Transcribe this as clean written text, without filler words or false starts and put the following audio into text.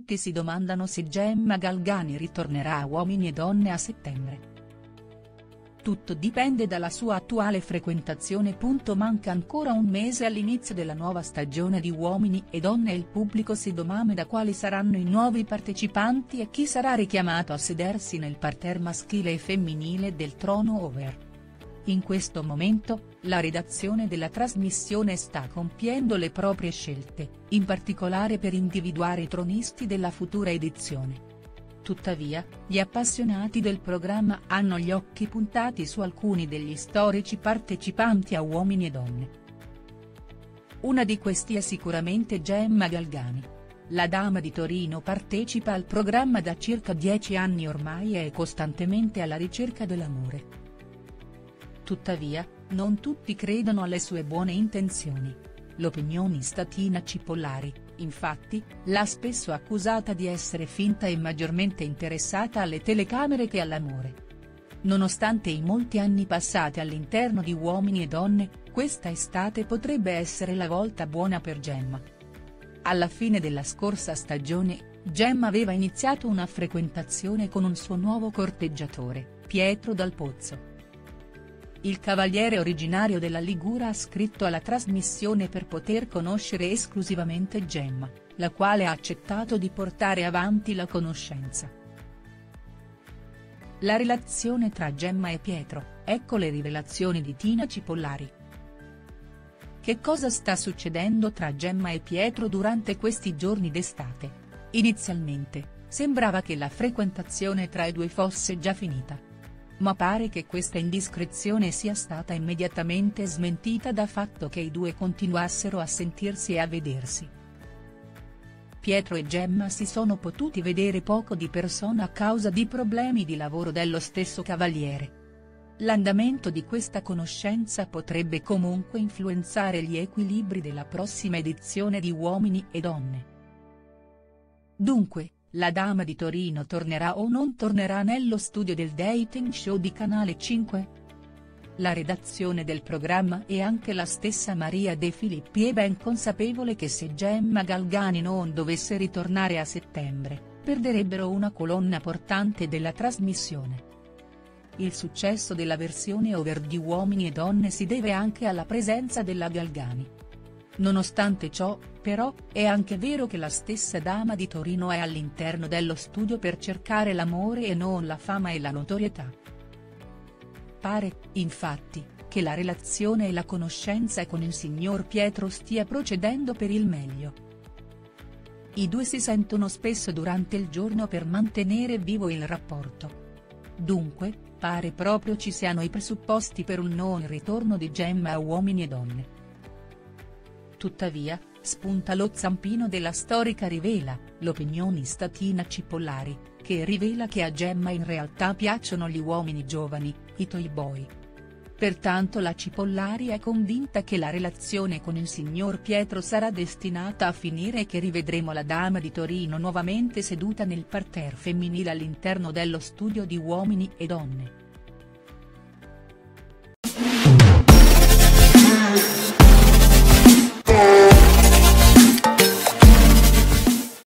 tutti si domandano se Gemma Galgani ritornerà a Uomini e Donne a settembre. Tutto dipende dalla sua attuale frequentazione. Manca ancora un mese all'inizio della nuova stagione di Uomini e Donne e il pubblico si domanda quali saranno i nuovi partecipanti e chi sarà richiamato a sedersi nel parterre maschile e femminile del trono over. In questo momento, la redazione della trasmissione sta compiendo le proprie scelte, in particolare per individuare i tronisti della futura edizione. Tuttavia, gli appassionati del programma hanno gli occhi puntati su alcuni degli storici partecipanti a Uomini e Donne. Una di questi è sicuramente Gemma Galgani. La dama di Torino partecipa al programma da circa 10 anni ormai e è costantemente alla ricerca dell'amore. Tuttavia, non tutti credono alle sue buone intenzioni. L'opinionista Tina Cipollari, infatti, l'ha spesso accusata di essere finta e maggiormente interessata alle telecamere che all'amore. Nonostante i molti anni passati all'interno di Uomini e Donne, questa estate potrebbe essere la volta buona per Gemma. Alla fine della scorsa stagione, Gemma aveva iniziato una frequentazione con un suo nuovo corteggiatore, Pietro Dal Pozzo. Il cavaliere originario della Liguria ha scritto alla trasmissione per poter conoscere esclusivamente Gemma, la quale ha accettato di portare avanti la conoscenza. La relazione tra Gemma e Pietro, ecco le rivelazioni di Tina Cipollari. Che cosa sta succedendo tra Gemma e Pietro durante questi giorni d'estate? Inizialmente, sembrava che la frequentazione tra i due fosse già finita. Ma pare che questa indiscrezione sia stata immediatamente smentita dal fatto che i due continuassero a sentirsi e a vedersi. Pietro e Gemma si sono potuti vedere poco di persona a causa di problemi di lavoro dello stesso cavaliere. L'andamento di questa conoscenza potrebbe comunque influenzare gli equilibri della prossima edizione di Uomini e Donne. Dunque, la dama di Torino tornerà o non tornerà nello studio del dating show di Canale 5? La redazione del programma e anche la stessa Maria De Filippi è ben consapevole che se Gemma Galgani non dovesse ritornare a settembre, perderebbero una colonna portante della trasmissione. Il successo della versione over di Uomini e Donne si deve anche alla presenza della Galgani. Nonostante ciò, però, è anche vero che la stessa dama di Torino è all'interno dello studio per cercare l'amore e non la fama e la notorietà. Pare, infatti, che la relazione e la conoscenza con il signor Pietro stia procedendo per il meglio. I due si sentono spesso durante il giorno per mantenere vivo il rapporto. Dunque, pare proprio ci siano i presupposti per un non ritorno di Gemma a Uomini e Donne. Tuttavia, spunta lo zampino della storica rivela, l'opinionista Tina Cipollari, che rivela che a Gemma in realtà piacciono gli uomini giovani, i toy boy. Pertanto la Cipollari è convinta che la relazione con il signor Pietro sarà destinata a finire e che rivedremo la dama di Torino nuovamente seduta nel parterre femminile all'interno dello studio di Uomini e Donne.